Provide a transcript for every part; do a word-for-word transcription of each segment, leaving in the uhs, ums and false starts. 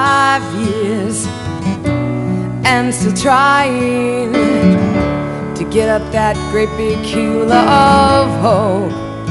twenty-five years and still trying to get up that great big hill of hope.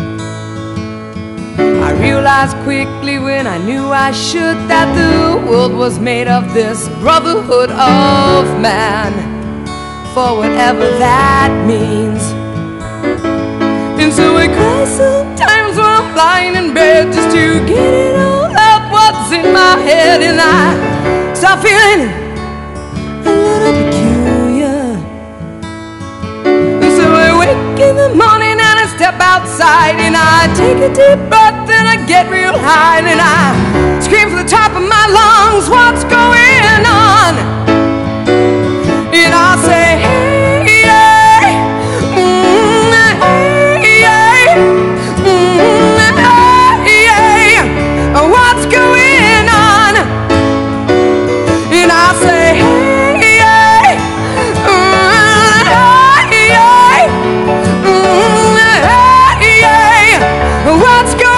I realized quickly when I knew I should that the world was made of this brotherhood of man, for whatever that means. And so I cry sometimes when I'm lying in bed just to get it all out what's in my head, and I start feeling a little peculiar. And so I wake in the morning and I step outside and I take a deep breath and I get real high and I scream from the top of my lungs, what's going on? And I say, hey, yeah, mm, hey, yeah, mm, hey, yeah, what's going on? And I say, hey, yeah, mm, hey, yeah, mm, hey, yeah, what's going on?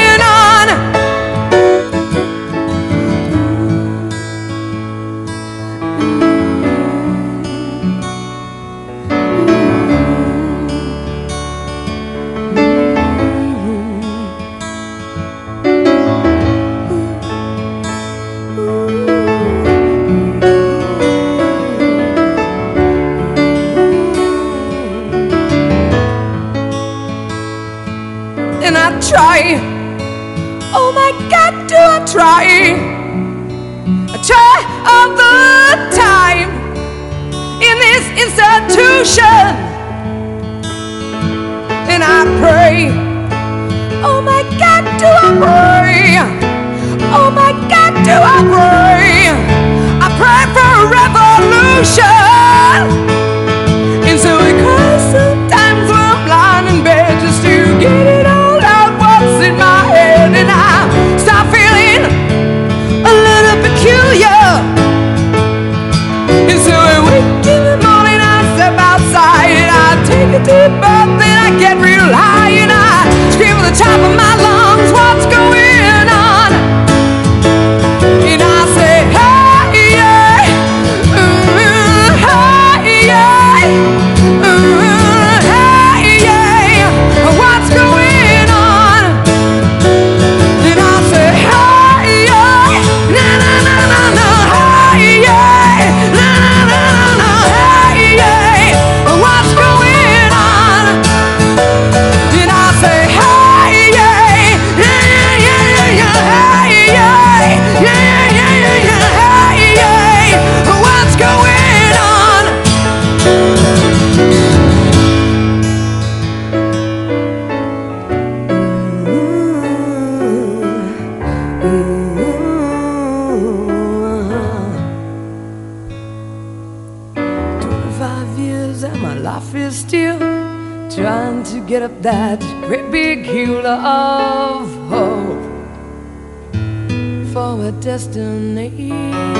And I try, oh my God, do I try? I try all the time in this institution, and I pray, oh my God, do I pray? Oh my God, do I pray? I pray for a revolution. And so I cry sometimes when I'm lying in bed just to get it all out what's in my head, and I start feeling a little peculiar. And so I wake in the morning, I step outside and I take a deep breath and I get real high and I scream at the top of my lungs, what's going on? And I say, hey, yeah, mm, hey, yeah, mm, hey, yeah, what's going on? And I say, hey, yeah, na na na na na, hey, yeah, na na na na, hey, yeah, what's going on? And I say, hey, yeah, yeah, yeah, yeah, yeah, hey, yeah, yeah, yeah, yeah, yeah, hey, yeah, what's going on? twenty-five years and my life is still trying to get up that great big hill of hope for a destination.